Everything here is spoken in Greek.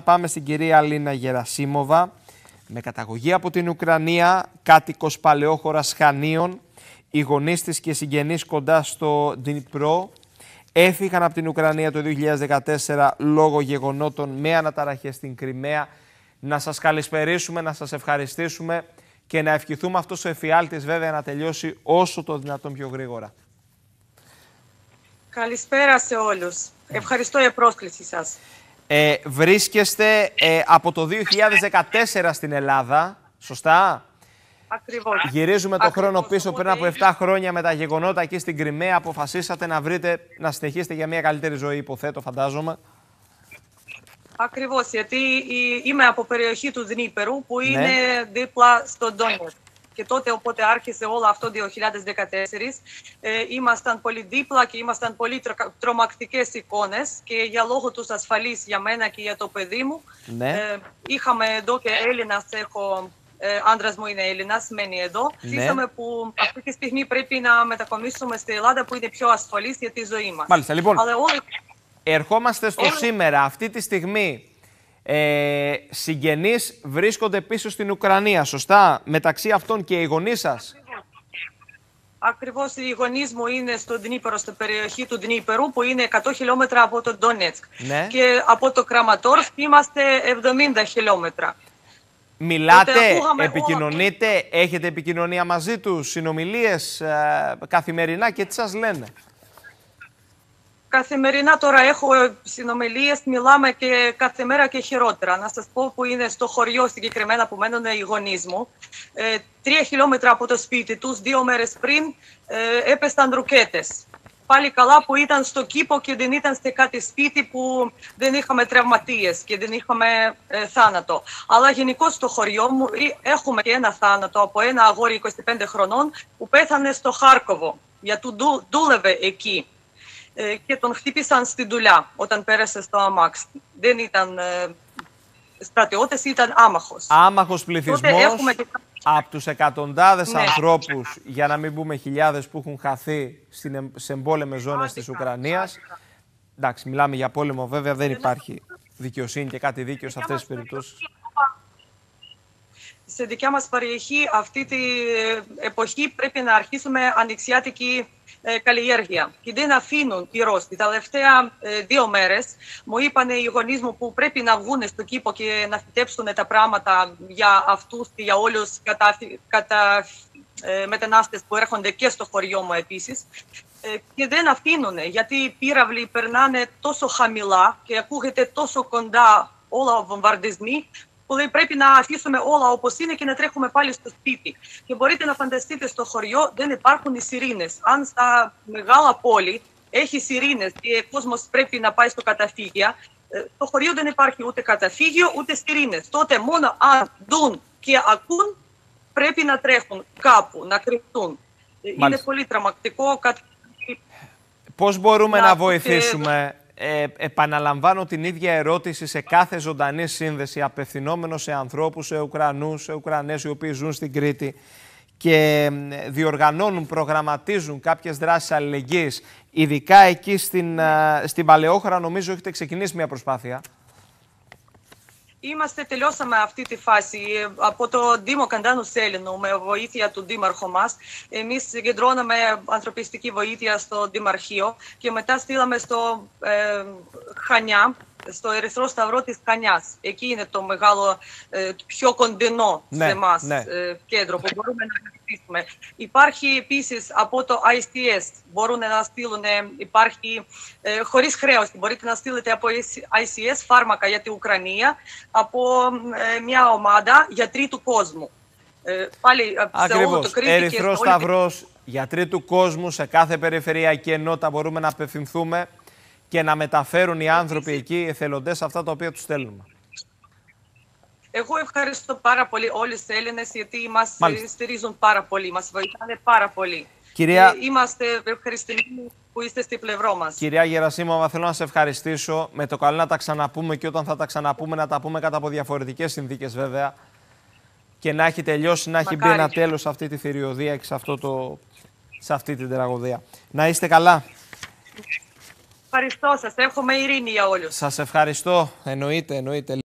Πάμε στην κυρία Αλίνα Γερασίμοβα, με καταγωγή από την Ουκρανία, κάτοικος Παλαιόχωρας Χανίων. Οι γονείς της και συγγενείς κοντά στο Ντνιπρό έφυγαν από την Ουκρανία το 2014 λόγω γεγονότων με αναταραχές στην Κριμαία. Να σας καλησπερίσουμε, να σας ευχαριστήσουμε και να ευχηθούμε αυτός ο εφιάλτης βέβαια να τελειώσει όσο το δυνατόν πιο γρήγορα. Καλησπέρα σε όλους. Ευχαριστώ για πρόσκληση σας. Βρίσκεστε από το 2014 στην Ελλάδα, σωστά? Ακριβώς. Γυρίζουμε το χρόνο πίσω πριν από 7 χρόνια με τα γεγονότα εκεί στην Κριμαία. Αποφασίσατε να συνεχίσετε για μια καλύτερη ζωή, υποθέτω, φαντάζομαι. Ακριβώς, γιατί είμαι από περιοχή του Δνίπερου που είναι δίπλα στο Ντόνιετσκ. Και τότε, οπότε άρχισε όλο αυτό το 2014, ήμασταν πολύ δίπλα και ήμασταν πολύ τρομακτικές εικόνες και για λόγω τους ασφαλής για μένα και για το παιδί μου. Είχαμε εδώ και Έλληνας, άντρας μου είναι Έλληνας, μένει εδώ. Ζήσαμε που αυτή τη στιγμή πρέπει να μετακομίσουμε στην Ελλάδα που είναι πιο ασφαλής για τη ζωή μας. Μάλιστα, λοιπόν, ερχόμαστε στο σήμερα. Αυτή τη στιγμή συγγενείς βρίσκονται πίσω στην Ουκρανία, σωστά? Μεταξύ αυτών και οι γονείς σας. Ακριβώς, οι γονείς μου είναι στο Δνίπερο, στην περιοχή του Δνίπερου, που είναι 100 χιλιόμετρα από το Ντόνιετσκ. Και από το Κραματόρσκ είμαστε 70 χιλιόμετρα. Μιλάτε, επικοινωνείτε, έχετε επικοινωνία μαζί τους, συνομιλίες καθημερινά και τι σας λένε? Καθημερινά τώρα έχω συνομιλίες, μιλάμε και κάθε μέρα και χειρότερα. Να σας πω που είναι στο χωριό συγκεκριμένα που μένουν οι γονείς μου. 3 χιλιόμετρα από το σπίτι τους, 2 μέρες πριν, έπεσαν ρουκέτες. Πάλι καλά που ήταν στο κήπο και δεν ήταν σε κάτι σπίτι που δεν είχαμε τραυματίες και δεν είχαμε θάνατο. Αλλά γενικώς στο χωριό μου έχουμε και ένα θάνατο από ένα αγόρι 25 χρονών που πέθανε στο Χάρκοβο, γιατί δούλευε εκεί. Και τον χτύπησαν στη δουλειά όταν πέρασε στο αμάξι. Δεν ήταν στρατιώτες, ήταν άμαχος. Άμαχος πληθυσμός από τους εκατοντάδες ανθρώπους, για να μην πούμε χιλιάδες, που έχουν χαθεί σε εμπόλεμες ζώνες της Ουκρανίας. Εντάξει, μιλάμε για πόλεμο βέβαια, δεν υπάρχει δικαιοσύνη και κάτι δίκαιο σε αυτές τις περιπτώσεις. Σε δικιά μας περιοχή αυτή την εποχή πρέπει να αρχίσουμε ανοιξιάτικη καλλιέργεια και δεν αφήνουν οι Ρώσοι. Τα τελευταία 2 μέρες μου είπαν οι γονείς μου που πρέπει να βγουν στο κήπο και να φυτέψουν τα πράγματα για αυτούς και για όλους μετανάστες που έρχονται και στο χωριό μου επίσης. Και δεν αφήνουν, γιατί οι πύραυλοι περνάνε τόσο χαμηλά και ακούγεται τόσο κοντά όλα οι βομβαρδισμοί, που πρέπει να αφήσουμε όλα όπως είναι και να τρέχουμε πάλι στο σπίτι. Και μπορείτε να φανταστείτε, στο χωριό δεν υπάρχουν οι σιρήνες. Αν στα μεγάλα πόλη έχει σιρήνες και ο κόσμος πρέπει να πάει στο καταφύγιο, στο χωριό δεν υπάρχει ούτε καταφύγιο ούτε σιρήνες. Τότε μόνο αν δουν και ακούν πρέπει να τρέχουν κάπου, να κρυφτούν. Είναι πολύ τρομακτικό. Πώς μπορούμε να βοηθήσουμε? Επαναλαμβάνω την ίδια ερώτηση σε κάθε ζωντανή σύνδεση, απευθυνόμενο σε ανθρώπους, σε Ουκρανούς, σε Ουκρανές οι οποίοι ζουν στην Κρήτη και διοργανώνουν, προγραμματίζουν κάποιες δράσεις αλληλεγγύης. Ειδικά εκεί στην Παλαιόχώρα νομίζω έχετε ξεκινήσει μια προσπάθεια. Τελειώσαμε αυτή τη φάση από το Δήμο Καντάνου Σέλινου με βοήθεια του Δήμαρχου μας. Εμείς συγκεντρώναμε ανθρωπιστική βοήθεια στο Δημαρχείο και μετά στείλαμε στο Χανιά, στο Ερυθρό Σταυρό της Χανιάς. Εκεί είναι το μεγάλο, πιο κοντινό σε εμάς κέντρο που μπορούμε να βοηθήσουμε. Υπάρχει επίσης από το ICS, μπορούν να στείλουν, υπάρχει χωρίς χρέος, μπορείτε να στείλετε από ICS φάρμακα για την Ουκρανία, από μια ομάδα γιατροί του κόσμου. Πάλι σε όλο το Κρήτη. Ερυθρός Σταυρός, γιατροί του κόσμου, σε κάθε περιφερειακή ενότητα μπορούμε να απευθυνθούμε και να μεταφέρουν οι άνθρωποι εκεί, οι εθελοντές, αυτά τα οποία τους στέλνουμε. Εγώ ευχαριστώ πάρα πολύ όλους τους Έλληνες, γιατί μας στηρίζουν πάρα πολύ, μας βοηθάνε πάρα πολύ. Είμαστε ευχαριστημένοι που είστε στη πλευρό μας. Κυρία Γερασίμοβα, θέλω να σε ευχαριστήσω. Με το καλό να τα ξαναπούμε και όταν θα τα ξαναπούμε να τα πούμε κατά από διαφορετικές συνθήκες βέβαια. Και να έχει τελειώσει, να έχει μπει ένα τέλος σε αυτή τη θηριωδία και σε αυτή την τραγωδία. Να είστε καλά. Ευχαριστώ σας. Εύχομαι ειρήνη για όλους. Σας ευχαριστώ. Εννοείται.